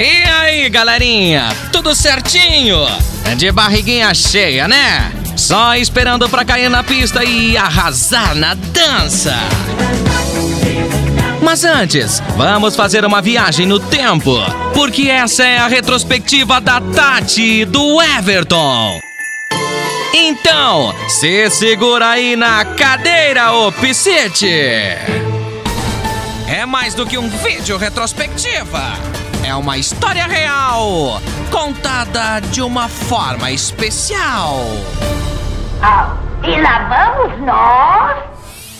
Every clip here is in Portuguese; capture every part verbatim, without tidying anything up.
E aí, galerinha? Tudo certinho? De barriguinha cheia, né? Só esperando pra cair na pista e arrasar na dança. Mas antes, vamos fazer uma viagem no tempo, porque essa é a retrospectiva da Tati e do Everton. Então, se segura aí na cadeira, ô Piscite! É mais do que um vídeo retrospectiva. É uma história real, contada de uma forma especial. Oh, e lá vamos nós?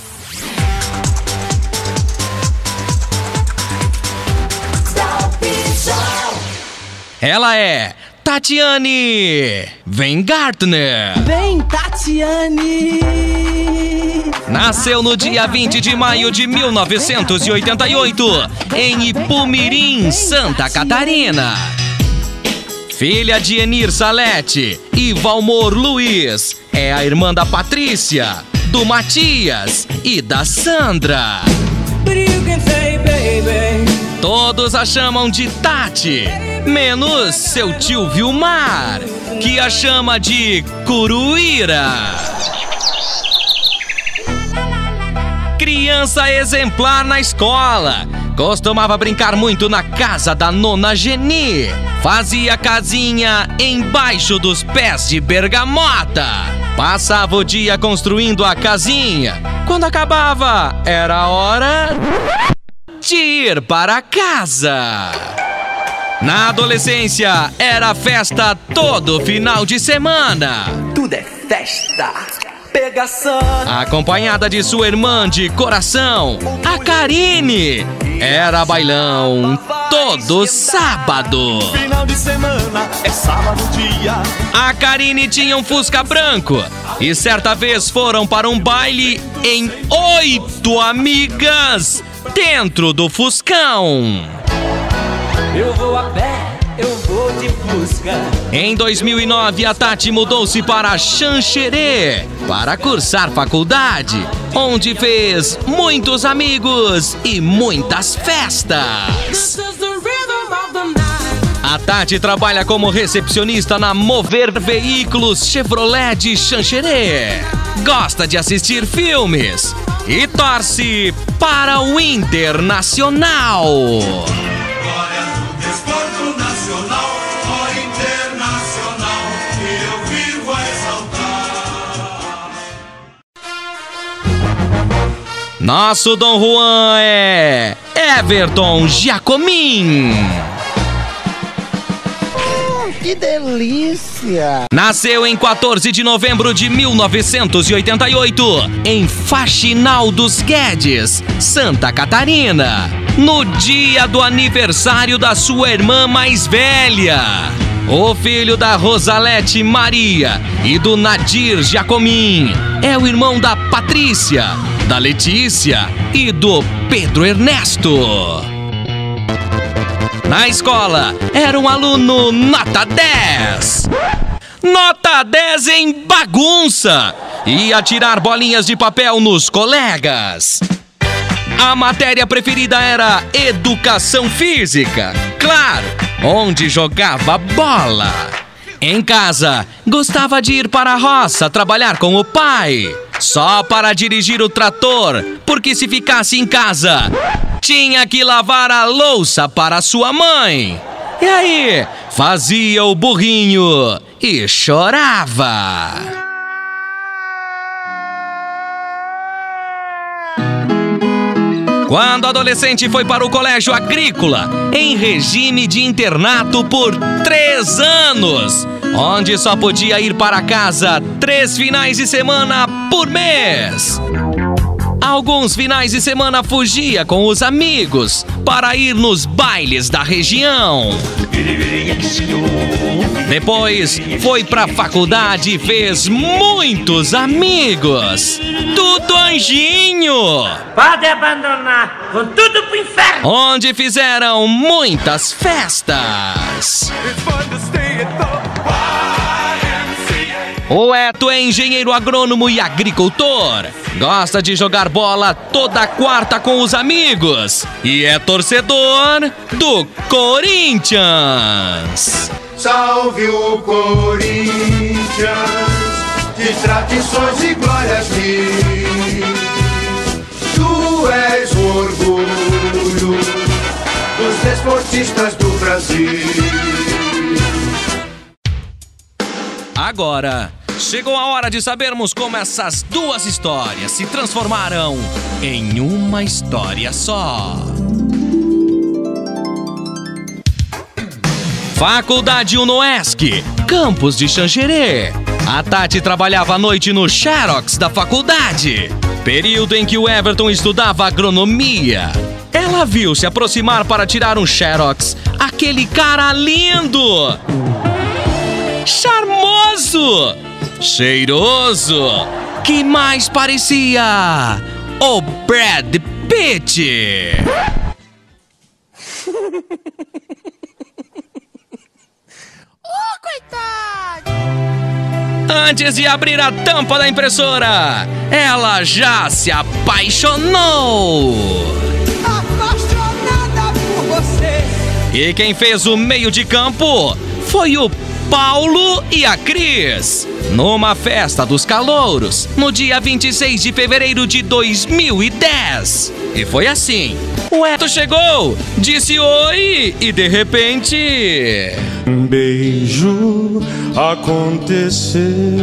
Ela é Tatiane Weingartner. Vem, Tatiane! Nasceu no dia vinte de maio de mil novecentos e oitenta e oito, em Ipumirim, Santa Catarina. Filha de Enir Salete e Valmor Luiz, é a irmã da Patrícia, do Matias e da Sandra. Todos a chamam de Tati, menos seu tio Vilmar, que a chama de Curuíra. Criança exemplar na escola, costumava brincar muito na casa da nona Geni. Fazia casinha embaixo dos pés de bergamota. Passava o dia construindo a casinha. Quando acabava, era hora de ir para casa. Na adolescência, era festa todo final de semana. Tudo é festa, pegação. Acompanhada de sua irmã de coração, a Karine. Era bailão todo sábado. Final de semana é sábado dia. A Karine tinha um Fusca branco e certa vez foram para um baile em oito amigas dentro do Fuscão. Eu vou a pé, eu vou de Fusca. Em dois mil e nove, a Tati mudou-se para Xanxerê para cursar faculdade, onde fez muitos amigos e muitas festas. A Tati trabalha como recepcionista na Mover Veículos Chevrolet de Xanxerê. Gosta de assistir filmes e torce para o Internacional. Glória do desporto nacional, ó Internacional, que eu vivo a exaltar. Nosso Dom Juan é Everton Giacomin. Que delícia! Nasceu em quatorze de novembro de mil novecentos e oitenta e oito, em Faxinal dos Guedes, Santa Catarina, no dia do aniversário da sua irmã mais velha. O filho da Rosalete Maria e do Nadir Giacomin. É o irmão da Patrícia, da Letícia e do Pedro Ernesto. Na escola, era um aluno nota dez. Nota dez em bagunça. Ia tirar bolinhas de papel nos colegas. A matéria preferida era Educação Física. Claro, onde jogava bola. Em casa, gostava de ir para a roça trabalhar com o pai. Só para dirigir o trator, porque se ficasse em casa, tinha que lavar a louça para sua mãe. E aí, fazia o burrinho e chorava. Quando adolescente, foi para o colégio agrícola, em regime de internato por três anos, onde só podia ir para casa três finais de semana por mês. Alguns finais de semana fugia com os amigos para ir nos bailes da região. Depois foi pra faculdade e fez muitos amigos. Tudo anjinho! Pode abandonar, com tudo pro inferno! Onde fizeram muitas festas. It's fun to stay at the Y M C A. O Eto é engenheiro agrônomo e agricultor. Gosta de jogar bola toda quarta com os amigos. E é torcedor do Corinthians. Salve o Corinthians, de tradições e glórias mil. Tu és o orgulho dos desportistas do Brasil. Agora, chegou a hora de sabermos como essas duas histórias se transformaram em uma história só. Faculdade Unoesc, campus de Xanxerê. A Tati trabalhava à noite no Xerox da faculdade, período em que o Everton estudava agronomia. Ela viu se aproximar para tirar um Xerox aquele cara lindo, charmoso, cheiroso, que mais parecia o Brad Pitt. Antes de abrir a tampa da impressora, ela já se apaixonou. Apaixonada por você. E quem fez o meio de campo foi o Paulo e a Cris, numa festa dos calouros, no dia vinte e seis de fevereiro de dois mil e dez. E foi assim. O Eto chegou, disse oi e de repente... Um beijo aconteceu.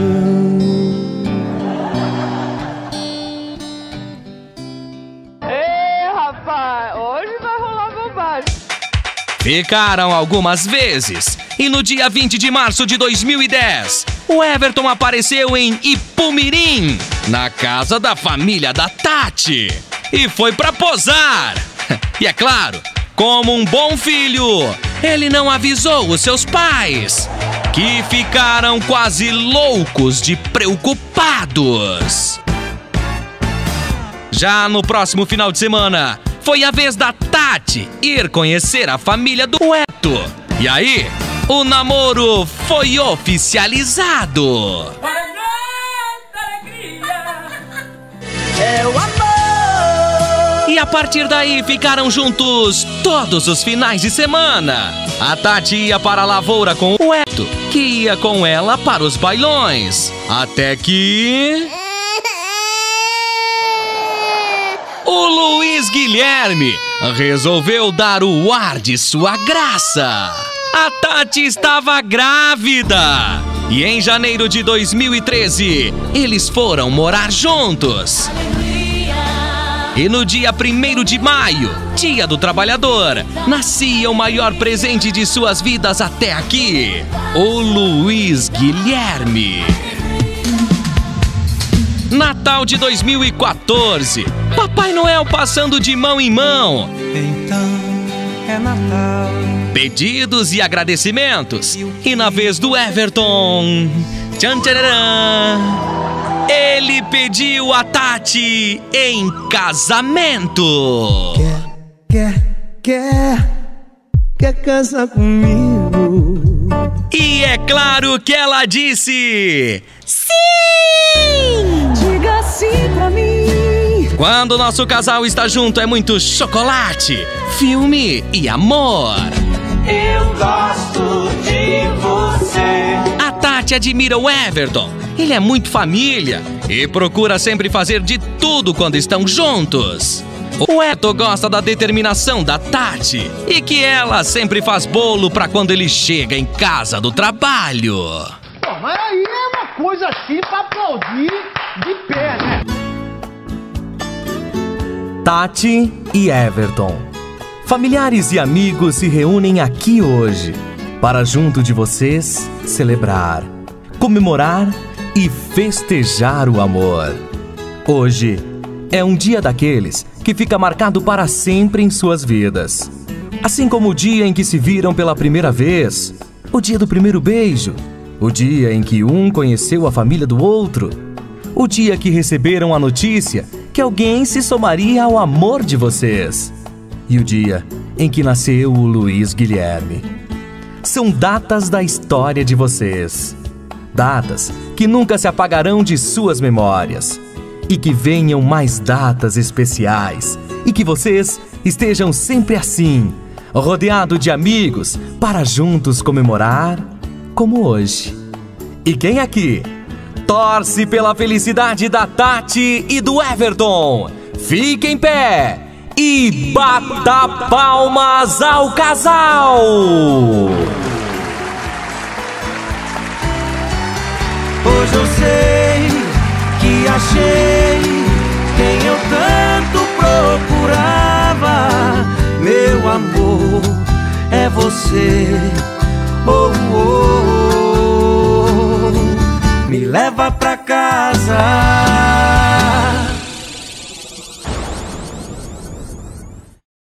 Ei, rapaz, hoje vai rolar bobagem. Ficaram algumas vezes. E no dia vinte de março de dois mil e dez, o Everton apareceu em Ipumirim, na casa da família da Tati. E foi pra posar. E é claro, como um bom filho, ele não avisou os seus pais, que ficaram quase loucos de preocupados. Já no próximo final de semana, foi a vez da Tati ir conhecer a família do Eto. E aí, o namoro foi oficializado. É o amor. E a partir daí ficaram juntos todos os finais de semana. A Tati ia para a lavoura com o Eto, que ia com ela para os bailões. Até que... o Luiz Guilherme resolveu dar o ar de sua graça. A Tati estava grávida. E em janeiro de dois mil e treze, eles foram morar juntos. E no dia primeiro de maio, Dia do Trabalhador, nascia o maior presente de suas vidas até aqui, o Luiz Guilherme. Natal de dois mil e quatorze, Papai Noel passando de mão em mão. Então é Natal. Pedidos e agradecimentos. E na vez do Everton, tchan, tchararã, ele pediu a Tati em casamento. Quer, quer, quer casar comigo? E é claro que ela disse... sim! Diga sim pra mim. Quando nosso casal está junto é muito chocolate, filme e amor. Eu gosto de você. A Tati admira o Everton. Ele é muito família e procura sempre fazer de tudo quando estão juntos. O Eto gosta da determinação da Tati e que ela sempre faz bolo para quando ele chega em casa do trabalho. Pô, mas aí é uma coisa assim pra aplaudir de pé, né? Tati e Everton. Familiares e amigos se reúnem aqui hoje para junto de vocês celebrar, comemorar e festejar o amor. Hoje é um dia daqueles que fica marcado para sempre em suas vidas. Assim como o dia em que se viram pela primeira vez, o dia do primeiro beijo, o dia em que um conheceu a família do outro, o dia que receberam a notícia que alguém se somaria ao amor de vocês, e o dia em que nasceu o Luiz Guilherme. São datas da história de vocês. datas que nunca se apagarão de suas memórias. E que venham mais datas especiais. E que vocês estejam sempre assim, rodeado de amigos, para juntos comemorar como hoje. E quem aqui torce pela felicidade da Tati e do Everton? Fique em pé e bata palmas ao casal! Hoje eu sei que achei quem eu tanto procurava. Meu amor, é você. Oh, oh, oh. Me leva pra casa.